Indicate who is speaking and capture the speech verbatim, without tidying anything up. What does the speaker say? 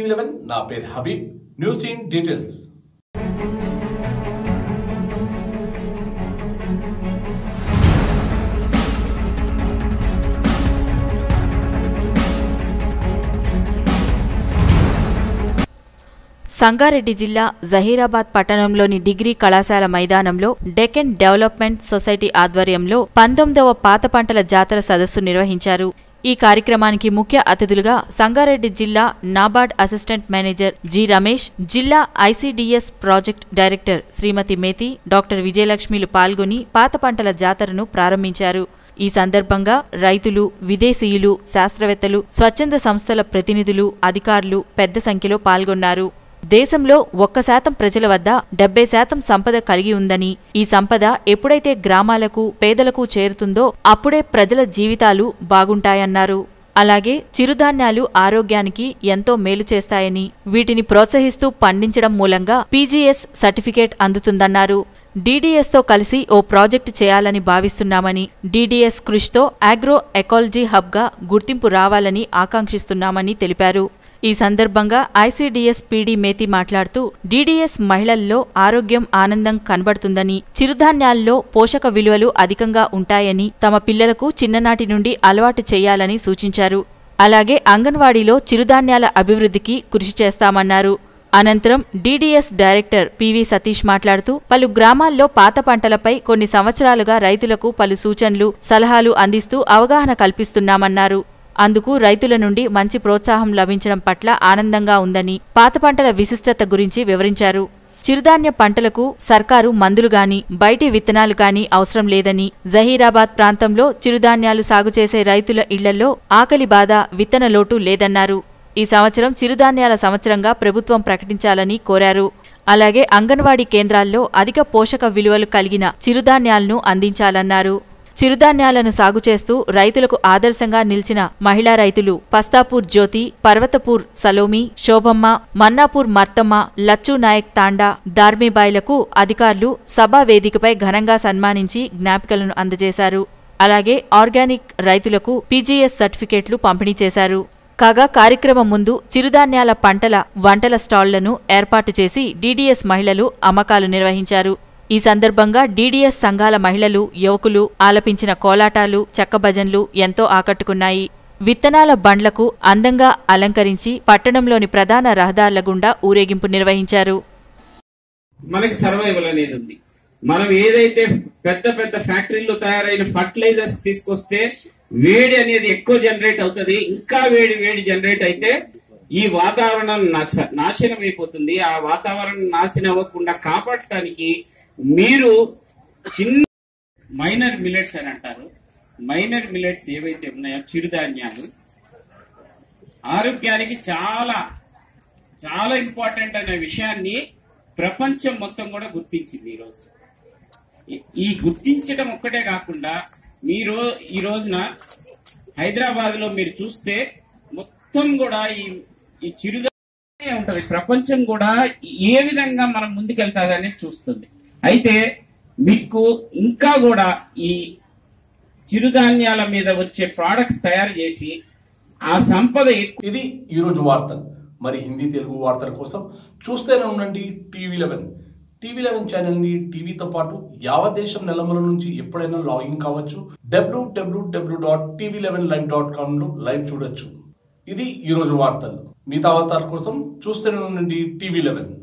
Speaker 1: TV eleven నా పేరు Habib. News in details.
Speaker 2: Sangareddy జిల్లా జహీరాబాద్ పట్టణంలోని డిగ్రీ కళాశాల మైదానంలో డెక్కన్ డెవలప్మెంట్ సొసైటీ ఆధ్వర్యంలో పంతొమ్మిదవ పాత పంటల జాతర సదస్సు నిర్వహించారు. ఈ కార్యక్రమానికి ముఖ్య అతిథులుగా సంగారెడ్డి జిల్లా NABARD assistant manager G Ramesh, జిల్లా ICDS project director Shrimati Methi, doctor విజయలక్ష్మిలు పాల్గొని పాత పంటల జాతరను ప్రారంభించారు. ఈ సందర్భంగా రైతులు, విదేశీయులు, శాస్త్రవేత్తలు, స్వచ్ఛంద సంస్థల ప్రతినిధులు, అధికారులు పెద్ద సంఖ్యలో పాల్గొన్నారు. దేశంలో ఒక్క శాతం ప్రజల వద్ద డెబ్బై శాతం సంపద కలిగి ఉందని, ఈ సంపద ఎప్పుడైతే గ్రామాలకు, పేదలకు చేరుతుందో అప్పుడే ప్రజల జీవితాలు బాగుంటాయన్నారు. అలాగే చిరుధాన్యాలు ఆరోగ్యానికి ఎంతో మేలు చేస్తాయని, వీటిని ప్రోత్సహిస్తూ పండించడం మూలంగా పీజీఎస్ సర్టిఫికేట్ అందుతుందన్నారు. డీడీఎస్తో కలిసి ఓ ప్రాజెక్టు చేయాలని భావిస్తున్నామని, డీడీఎస్ కృషితో ఆగ్రో ఎకాలజీ హబ్గా గుర్తింపు రావాలని ఆకాంక్షిస్తున్నామని తెలిపారు. ఈ సందర్భంగా ఐసీడీఎస్ పీడీ మేతి మాట్లాడుతూ డీడీఎస్ మహిళల్లో ఆరోగ్యం, ఆనందం కనబడుతుందని, చిరుధాన్యాల్లో పోషక విలువలు అధికంగా ఉంటాయని తమ పిల్లలకు చిన్ననాటి నుండి అలవాటు చేయాలని సూచించారు. అలాగే అంగన్వాడీలో చిరుధాన్యాల అభివృద్ధికి కృషి చేస్తామన్నారు. అనంతరం డీడీఎస్ డైరెక్టర్ పివి సతీష్ మాట్లాడుతూ పలు గ్రామాల్లో పాత పంటలపై కొన్ని సంవత్సరాలుగా రైతులకు పలు సూచనలు, సలహాలు అందిస్తూ అవగాహన కల్పిస్తున్నామన్నారు. అందుకు రైతుల నుండి మంచి ప్రోత్సాహం లభించడం పట్ల ఆనందంగా ఉందని, పాత పంటల విశిష్టత గురించి వివరించారు. చిరుధాన్య పంటలకు సర్కారు మందులు గాని, బయటి విత్తనాలు గాని అవసరం లేదని, జహీరాబాద్ ప్రాంతంలో చిరుధాన్యాలు సాగు చేసే రైతుల ఇళ్లలో ఆకలి బాధ, విత్తన లోటు లేదన్నారు. ఈ సంవత్సరం చిరుధాన్యాల సంవత్సరంగా ప్రభుత్వం ప్రకటించాలని కోరారు. అలాగే అంగన్వాడీ కేంద్రాల్లో అధిక పోషక విలువలు కలిగిన చిరుధాన్యాలను అందించాలన్నారు. చిరుధాన్యాలను సాగు చేస్తూ రైతులకు ఆదర్శంగా నిలిచిన మహిళా రైతులు పస్తాపూర్ జ్యోతి, పర్వతపూర్ సలోమి, శోభమ్మ, మన్నాపూర్ మర్తమ్మ, లచ్చు నాయక్ తాండా, దార్మీబాయిలకు అధికారులు సభా వేదికపై ఘనంగా సన్మానించి జ్ఞాపికలను అందజేశారు. అలాగే ఆర్గానిక్ రైతులకు పీజీఎస్ సర్టిఫికేట్లు పంపిణీ చేశారు. కాగా కార్యక్రమం ముందు చిరుధాన్యాల పంటల వంటల స్టాళ్లను ఏర్పాటు చేసి డీడీఎస్ మహిళలు అమ్మకాలు నిర్వహించారు. ఈ సందర్భంగా డీడీఎస్ సంఘాల మహిళలు, యువకులు ఆలపించిన కోలాటాలు, చెక్కభజన్లు ఎంతో ఆకట్టుకున్నాయి. విత్తనాల బండ్లకు అందంగా అలంకరించి పట్టణంలోని ప్రధాన రహదారుల గుండా ఊరేగింపు నిర్వహించారు.
Speaker 3: మనకి సర్వైవల్ అనేది ఉంది. మనం ఏదైతే పెద్ద పెద్ద ఫ్యాక్టరీలో తయారైన ఫర్టిలైజర్స్ తీసుకొస్తే వేడి అనేది ఎక్కువ జనరేట్ అవుతుంది. ఇంకా వేడి వేడి జనరేట్ అయితే ఈ వాతావరణం నాశనం అయిపోతుంది. ఆ వాతావరణం నాశనం అవ్వకుండా కాపాడటానికి మీరు చిన్న మైనర్ మిల్లెట్స్ అని అంటారు. మైనర్ మిల్లెట్స్ ఏవైతే ఉన్నాయో చిరుధాన్యాలు ఆరోగ్యానికి చాలా చాలా ఇంపార్టెంట్ అనే విషయాన్ని ప్రపంచం మొత్తం కూడా గుర్తించింది. ఈరోజు ఈ గుర్తించడం ఒక్కటే కాకుండా మీరు ఈ రోజున హైదరాబాద్ లో మీరు చూస్తే మొత్తం కూడా ఈ ఈ చిరుధాన్యం ఉంటది. ప్రపంచం కూడా ఏ విధంగా మనం ముందుకెళ్తాది అనేది చూస్తుంది. అయితే మీకు ఇంకా కూడా ఈ చిరుధాన్యాల మీద వచ్చే ప్రోడక్ట్స్ తయారు చేసి ఆ సంపద.
Speaker 1: ఇది ఈరోజు వార్తలు. మరి హిందీ, తెలుగు వార్తల కోసం చూస్తూనే ఉండండి టీవీ లెవెన్. టీవీ లెవెన్ ఛానల్ని టీవీతో పాటు యావత్ దేశం నెలమల నుంచి ఎప్పుడైనా లాగిన్ కావచ్చు. W W W dot TV eleven live dot com లో లైవ్ చూడొచ్చు. ఇది ఈరోజు వార్తలు. మిగతా వార్తల కోసం చూస్తూనే ఉండండి టీవీ లెవెన్.